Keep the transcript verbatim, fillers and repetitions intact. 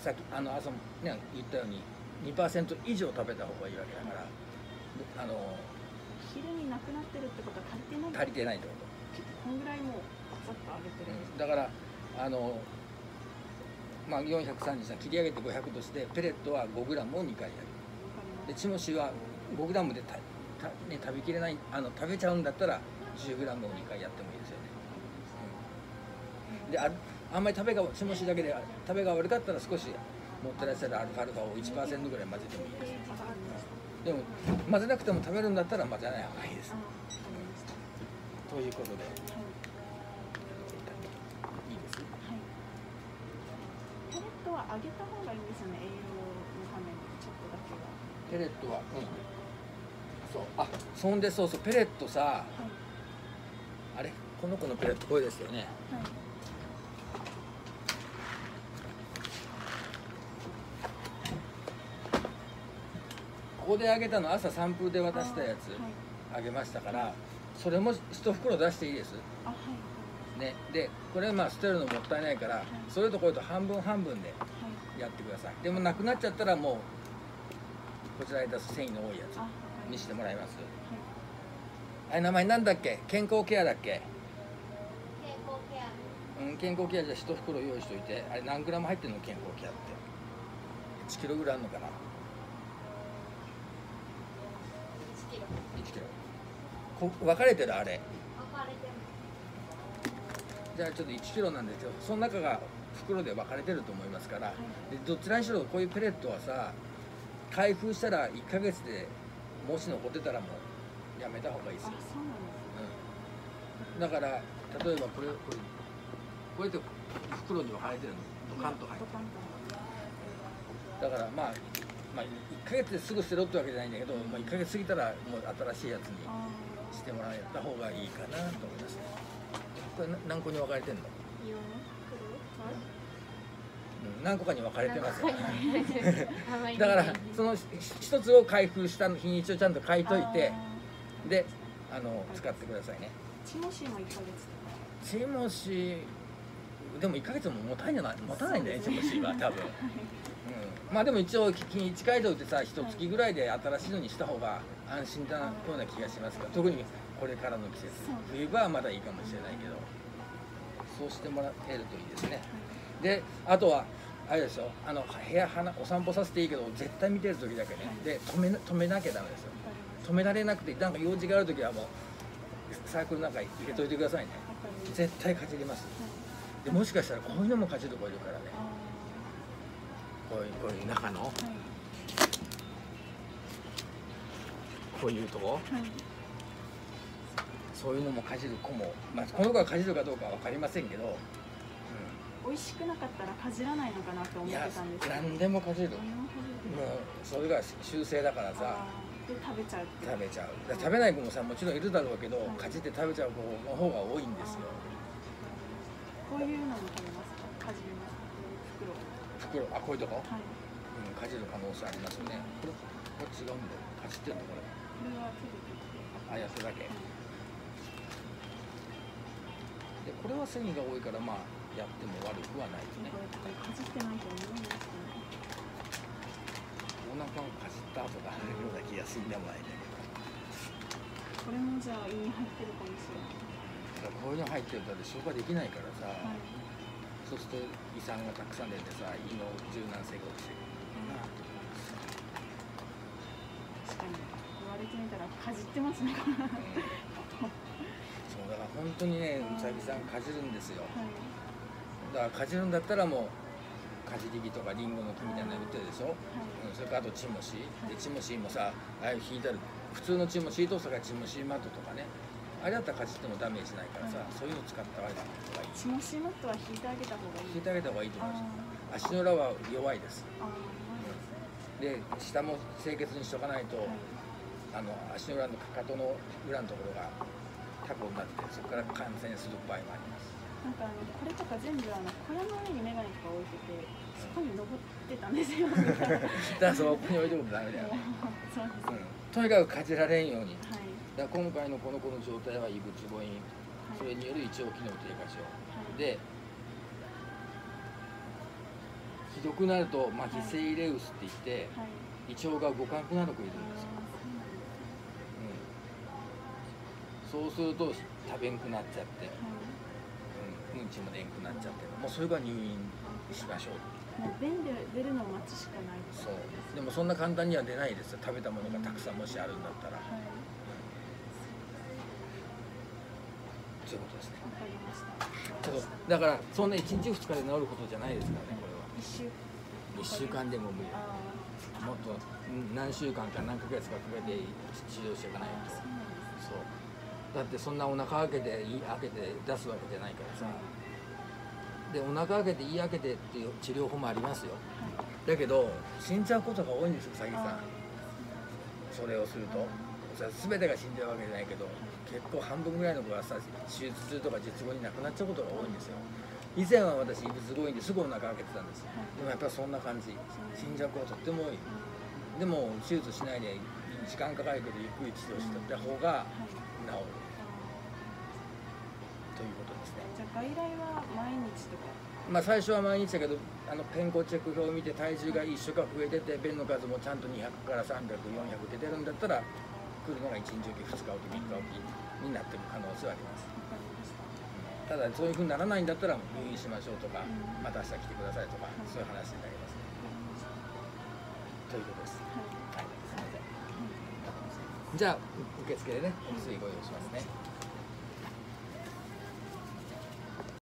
さっきあの朝もね言ったように にパーセント 以上食べた方がいいわけだから、あの昼になくなってるってことは足りてない。 足りてないってここんぐらいもうガサッと上げてと、 るんですうん、だからあのまあよんひゃくさんじゅうさん切り上げてごひゃくとしてペレットは ごグラム をにかいやる。でチモシは ごグラム でたた、ね、食べきれないあの食べちゃうんだったら じゅうグラム をにかいやってもいいですよね。うん、で あ, あんまり食べがチモシだけで食べが悪かったら少し持ってらっしゃるアルファルファを いちパーセント ぐらい混ぜてもいいです。でも混ぜなくても食べるんだったら混ぜない方がいいです。ということで、いいです。 ペレットは揚げた方がいいんですよね、栄養のためにちょっとだけは。 ペレットは、うん、そうあそんでそうそうペレットさ、はい、あれこの子のペレットこれですよね。はい、ここであげたの朝散歩で渡したやつあげましたから、それも一袋出していいです。あ、はい、ね、でこれまあ捨てるのもったいないから、はい、それとこれと半分半分でやってください。でもなくなっちゃったらもうこちらに出す繊維の多いやつにしてもらいます。はい、あれ名前なんだっけ？健康ケアだっけ？ 健康ケア。 うん、健康ケアじゃ一袋用意しといて。あれ何グラム入ってるの健康ケアって？いちキロぐらいあるのかな？いちキロ。こ分かれてるあれ。 分かれてます。 じゃあちょっといちキロなんですけど、その中が袋で分かれてると思いますから、はい、でどちらにしろこういうペレットはさ、開封したらいっかげつでもし残ってたらもうやめた方がいいですよ。あ、そうなんです、うん、だから例えばこれこれこうやって袋に分かれてるのドカンと入ってる。だからまあまあいっかげつですぐ捨てろってわけじゃないんだけど、まあ、いっかげつ過ぎたらもう新しいやつにしてもらえた方がいいかなと思います。これ何個に分かれてんの？何個かに分かれてますよ。だからその一つを開封した日にちをちゃんと書いといて、であの使ってくださいね。 チモシもいっかげつ。 チモシでもいっかげつも持たないんじゃない？持たないんだよね、チモシは多分。うん、まあでも一応日にち書いておいてさ、一月ぐらいで新しいのにした方が安心だなような気がしますから、特にこれからの季節、冬場はまだいいかもしれないけど、そうしてもらえるといいですね。であとはあれですよ、あの部屋お散歩させていいけど絶対見てる時だけね、で止め止めなきゃダメですよ。止められなくてなんか用事がある時はもうサークルの中に入れといてくださいね。絶対かじります。でもしかしたらこういうのもかじる子いるからね、こういうこういう中の、はい、こういうとこ、はい、そういうのもかじる子も、まあ、この子がかじるかどうかは分かりませんけど、 うん、美味しくなかったらかじらないのかなって思ってたんですけど、 何でもかじる。もうそれが習性だからさ。 で食べちゃうって食べちゃう。食べない子もさもちろんいるだろうけど、はい、かじって食べちゃう子の方が多いんですよ。 こういうのも食べますか？かじりますか？ 袋。袋、あ、こういうとこ？はい。うん、かじる可能性ありますよね。これ、これ違うんだよ。かじってんのこれ。 これは手で切って。 あ、やつだけ。はい、で、これは繊維が多いから、まあ、やっても悪くはないよね。 これ、これかじってないと思うんですけどね。 お腹をかじった後があるような気がするんでもないね。 これもじゃあ胃に入ってるかもしれない。 だからこういうの入ってると消化できないからさ、はい、そうすると胃酸がたくさん出てさ、胃の柔軟性が落ちてくるな、うん、 確かに言われてみたらかじってますね、うん、 そうだから本当にね、うさぎさんかじるんですよ、はい、だからかじるんだったらもうかじり木とかリンゴの木みたいなの売ってるでしょ、はい、うん、それからあとチモシ、はい、でチモシもさ、ああいう引いてある普通のチモシとそれからチモシマットとかね、あれだったらかじってもダメージしないからさ、はい、そういうの使った方がいい。 チモシマットは引いてあげた方がいい。 引いてあげた方がいいと思います。足の裏は弱いです。うん、で下も清潔にしとかないと、はい、あの足の裏のかかとの裏のところがタコになってそこから感染する場合もあります。 なんかあのこれとか全部あの小屋の上にメガネとか置いてて、そこに登ってたんですよ。だからそこに置いておくとダメだよ。 そうです、うん。 とにかくかじられんように。 はい、 だから今回のこの子の状態は異物誤飲、はい、それによる胃腸機能低下症、はい、でひどくなるとマヒセイレウスって言ってはい胃腸が動かなくなる子いるんですよ、うん、そうすると食べんくなっちゃって、うん、うんちも出んくなっちゃってもうそれが入院しましょう。 もう便で出るのを待つしかない。 そうでもそんな簡単には出ないですよ。食べたものがたくさんもしあるんだったら、 はい。 そういうことですね。 わかりました。 ちょっとだからそんないちにちふつかで治ることじゃないですからね、これは。 一週。 いっしゅうかんでも無理。 あもっとうん何週間か何ヶ月かかけて治療していかないあ、 と。 そうなんです。 そうだってそんなお腹開けて胃開けて出すわけじゃないからさ。でお腹開けて胃開けてっていう治療法もありますよ。 はい。 だけど死んじゃうことが多いんですよ、うさぎさんあ。 それをするとそれ全てが死んじゃうわけじゃないけど、結構半分ぐらいの子がさ手術中とか術後に亡くなっちゃうことが多いんですよ。以前は私異物強引ですぐお腹開けてたんですよ。でもやっぱりそんな感じ、死んじゃう子はとっても多い。でも手術しないで時間かかるけどゆっくり治療してた方が治るということですね。 じゃあ外来は毎日とか。 まあ最初は毎日だけど、あの健康チェック表を見て体重がいっしゅうかん増えてて便の数もちゃんとにひゃくからさんびゃく、よんひゃく出てるんだったら来るのがいちにちおき、ふつかおき、みっかおきになってる可能性はあります。 わかりました。 ただそういうふうにならないんだったら入院しましょうとか、 うんまた明日来てくださいとか、 はいそういう話になりますね。ということです。 はい。 はい、すみません。じゃあ受付でねお薬ご用意しますね。